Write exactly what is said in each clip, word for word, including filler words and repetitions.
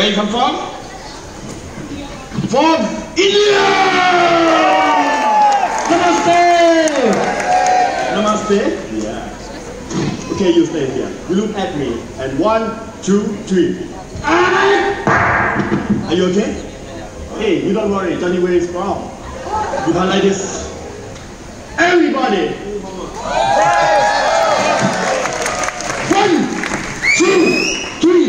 you come from? From India! Namaste! Namaste? Yeah. Okay, you stay here. You look at me. And one, two, three. Are you okay? Hey, you don't worry. Johnny Way is strong. You can't like this. Everybody! One, two, three.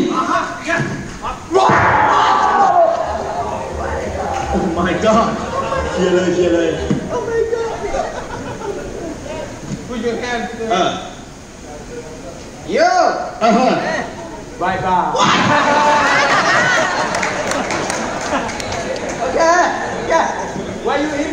Oh my God! Here, here, here. Oh my God! Put your hands there. Uh. You! Uh-huh. Bye bye. Okay. Yeah. Why you eat